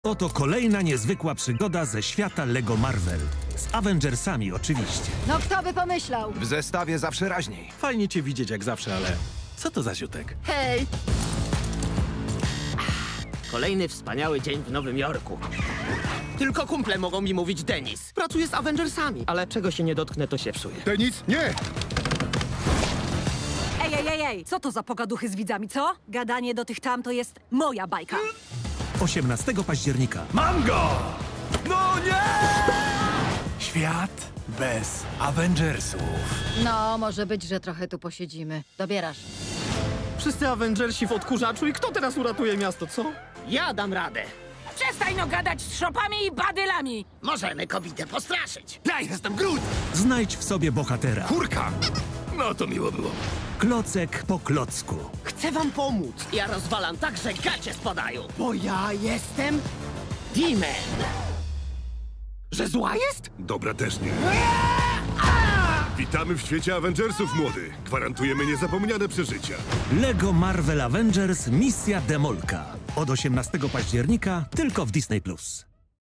Oto kolejna niezwykła przygoda ze świata Lego Marvel. Z Avengersami oczywiście. No kto by pomyślał? W zestawie zawsze raźniej. Fajnie cię widzieć jak zawsze, ale co to za ziutek? Hej! Kolejny wspaniały dzień w Nowym Jorku. Tylko kumple mogą mi mówić Denis. Pracuję z Avengersami, ale czego się nie dotknę, to się psuje. Denis, nie! Ej, co to za pogaduchy z widzami, co? Gadanie do tych tam to jest moja bajka. 18 października. Mam go! No nie! Świat bez Avengersów. No, może być, że trochę tu posiedzimy. Dobierasz. Wszyscy Avengersi w odkurzaczu i kto teraz uratuje miasto, co? Ja dam radę. Przestań no gadać z szopami i badylami! Możemy kobietę postraszyć. Ja jestem Groot! Znajdź w sobie bohatera. Kurka! No to miło było. Klocek po klocku. Chcę wam pomóc. Ja rozwalam tak, że gacie spadają. Bo ja jestem Demon. Że zła jest? Dobra też nie. Witamy w świecie Avengersów, młody. Gwarantujemy niezapomniane przeżycia. Lego Marvel Avengers Misja Demolka. Od 18 października tylko w Disney+.